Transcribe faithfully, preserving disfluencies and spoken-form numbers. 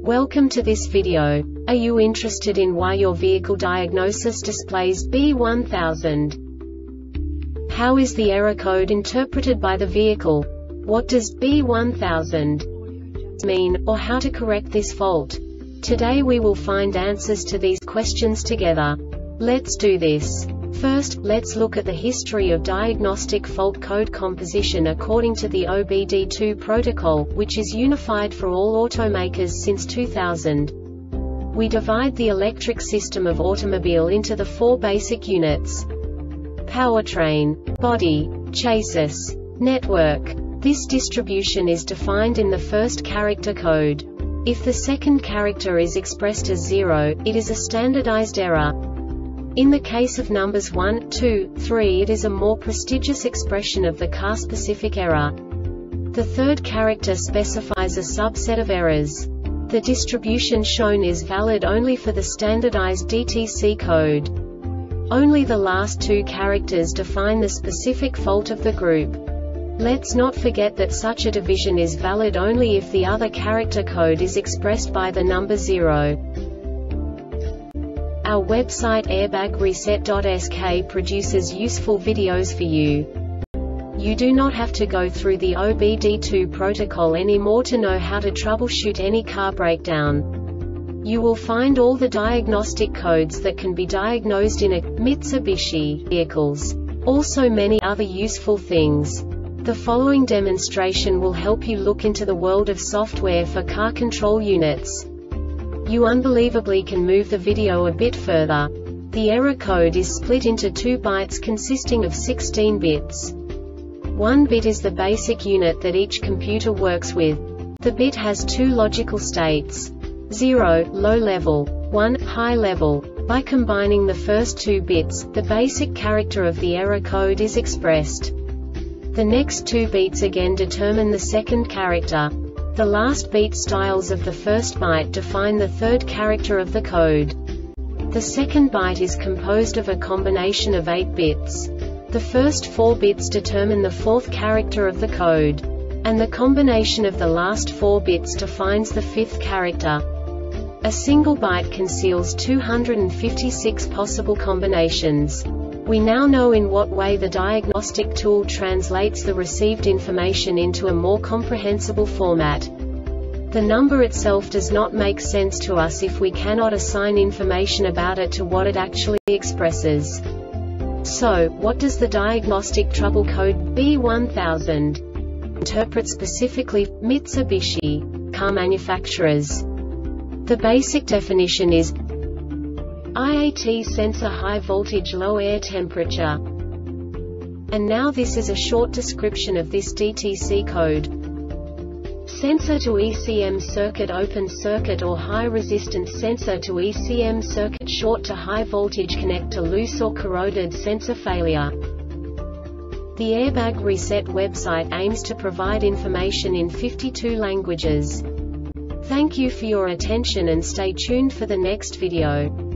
Welcome to this video. Are you interested in why your vehicle diagnosis displays B one thousand? How is the error code interpreted by the vehicle? What does B one thousand mean, or how to correct this fault? Today we will find answers to these questions together. Let's do this. First, let's look at the history of diagnostic fault code composition according to the O B D two protocol, which is unified for all automakers since two thousand. We divide the electric system of automobile into the four basic units: powertrain, body, chassis, network. This distribution is defined in the first character code. If the second character is expressed as zero, it is a standardized error. In the case of numbers one, two, three, it is a more prestigious expression of the car-specific error. The third character specifies a subset of errors. The distribution shown is valid only for the standardized D T C code. Only the last two characters define the specific fault of the group. Let's not forget that such a division is valid only if the other character code is expressed by the number zero. Our website airbag reset dot S K produces useful videos for you. You do not have to go through the O B D two protocol anymore to know how to troubleshoot any car breakdown. You will find all the diagnostic codes that can be diagnosed in a Mitsubishi vehicles. Also many other useful things. The following demonstration will help you look into the world of software for car control units. You unbelievably can move the video a bit further. The error code is split into two bytes consisting of sixteen bits. One bit is the basic unit that each computer works with. The bit has two logical states: zero, low level, one, high level. By combining the first two bits, the basic character of the error code is expressed. The next two beats again determine the second character. The last beat styles of the first byte define the third character of the code. The second byte is composed of a combination of eight bits. The first four bits determine the fourth character of the code. And the combination of the last four bits defines the fifth character. A single byte conceals two hundred fifty-six possible combinations. We now know in what way the diagnostic tool translates the received information into a more comprehensible format. The number itself does not make sense to us if we cannot assign information about it to what it actually expresses. So, what does the diagnostic trouble code B one thousand interpret specifically for Mitsubishi car manufacturers? The basic definition is I A T sensor high voltage low air temperature. And now this is a short description of this D T C code. Sensor to E C M circuit open circuit or high resistance sensor to E C M circuit short to high voltage connect to loose or corroded sensor failure. The Airbag Reset website aims to provide information in fifty-two languages. Thank you for your attention and stay tuned for the next video.